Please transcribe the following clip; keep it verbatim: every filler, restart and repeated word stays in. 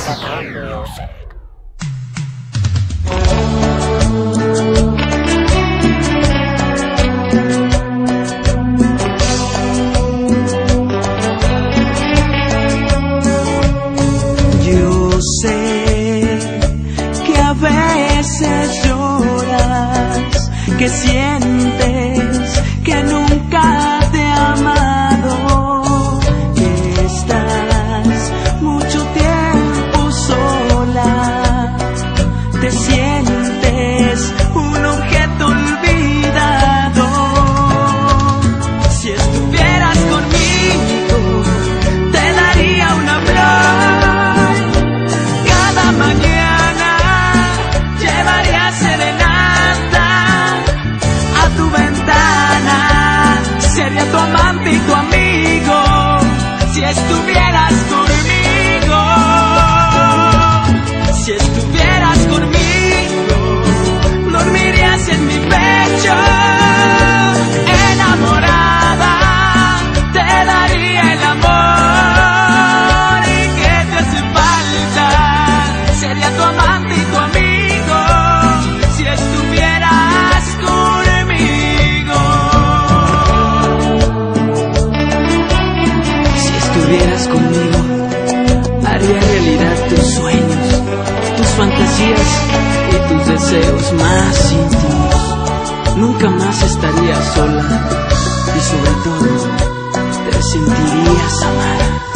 Yo sé que a veces lloras, que sientes que nunca te he amado, que estás mucho tiempo sola, te sientes un objeto olvidado. Si estuvieras conmigo, te daría una flor cada mañana, llevaría serenata a tu ventana, sería tu amante y tu amigo. Si estuvieras conmigo, si estuvieras conmigo, dormirías en mi pecho, enamorada, te daría el amor y que te hace falta, sería tu amante y tu amigo, si estuvieras conmigo. Si estuvieras conmigo, haría realidad tus sueños, tus fantasías y tus deseos más íntimos. Nunca más estarías sola y sobre todo te sentirías amada.